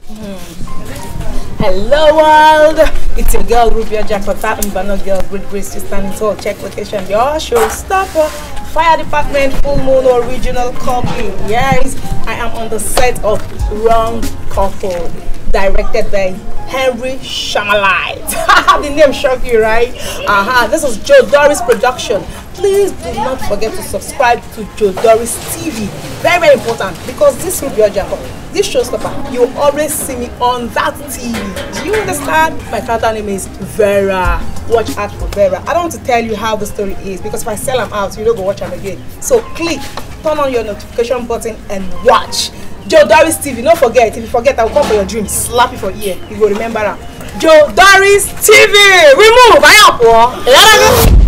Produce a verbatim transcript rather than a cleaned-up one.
Hello world, it's your girl Rubia Jakota Mbano girl with grace to stand tall. Check location, your showstopper, fire department, full moon original copy. Yes, I am on the set of Wrong Couple, directed by Henry Shamalite. The name shocked you, right? Uh-huh. This is Joe Doris production. Please do not forget to subscribe to Joe Doris T V. Very, very important, because this Rubia Jakota, this showstopper, you always see me on that T V. Do you understand? My character name is Vera. Watch out for Vera. I don't want to tell you how the story is, because if I sell them out, you don't go watch them again. So click, turn on your notification button and watch Joe Doris T V. Don't forget. If you forget, I will come for your dream. Slap it for ear. You will remember that. Joe Doris T V. We move. I up.